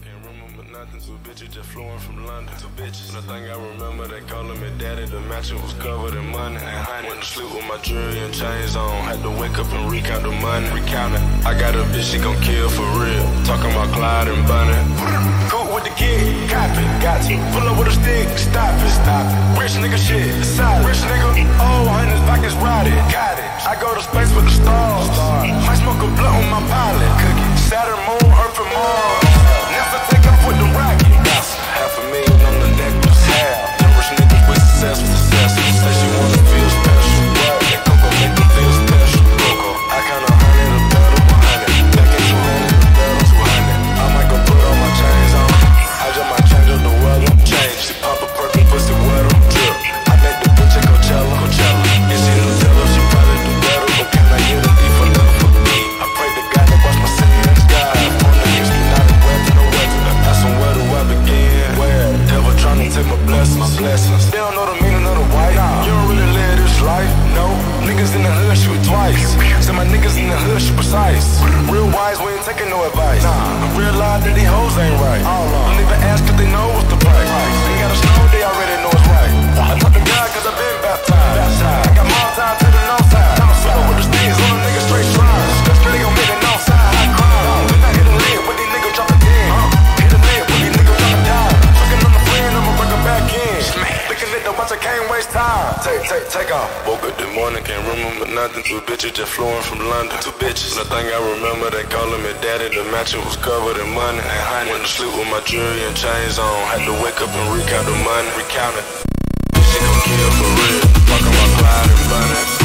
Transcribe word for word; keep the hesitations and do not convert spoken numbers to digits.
can't remember nothing. Two bitches just flew in from London. Two bitches. The thing I remember, they calling me daddy. The mattress was covered in money and honey. Went to sleep with my jewelry and chains on. Had to wake up and recount the money. Recount it. I got a bitch, she gon' kill for real. Talking about Clyde and Bunny. Cool with the kid, copy, got you. Pull up with a stick, stop it, stop it. Rich nigga shit, solid. Rich nigga, oh, hundreds, pockets rotted. Got it. I go to space with the stars. Might smoke a blunt with my pilot. Cookie. Saturn, moon, Earth, and Mars. NASA take off with the rocket. Half a million on the neck with a half. Them rich niggas with success, success. Say she wanna feel special. That Coco make them feel special. Coco, I count a hundred, a better one hundred. Back in two hundred, a better two hundred. I might go put all my chains on. I just might change up the weather. Change. She pop a perk and pussy wet up. Drip. I met the bitch at Coachella. Coachella. If she knew tell her, she probably do better. But can I get a D for love for me? I pray to God to watch my sins. God, on the against me, not a weapon, no weapon. That's on where do I begin? Where? Devil trying to take my blessings. My blessings. They don't know the meaning of the white. Nah. You don't really live this life. No. Niggas in the hood shoot twice. Say my niggas in the hood shoot precise. Real wise, we ain't taking no advice. Nah. Realize that these hoes ain't right. Don't even ask cause they know what's the price. Ain't gotta snow, they already know it's right. I talk to God cause I've been baptized. I got my time to the north side. So with the sticks on a nigga straight slide. They gon' make the north side high crime. We not hit a lid when these niggas drop a ten. Hit a lid when these niggas drop a dime. Fucking on the friend, I'ma work her back in. Looking at the watch, I can't waste time. Take, take, take off. Woke up this morning, can't remember nothing. Two bitches just flew in from London. Two bitches. The thing I remember, they calling me daddy. The mattress was covered in money and honey. Went to sleep with my jewelry and chains on. Had to wake up and recount the money. Recount it. She gon' kill for real. Talking about Clyde and Bunny.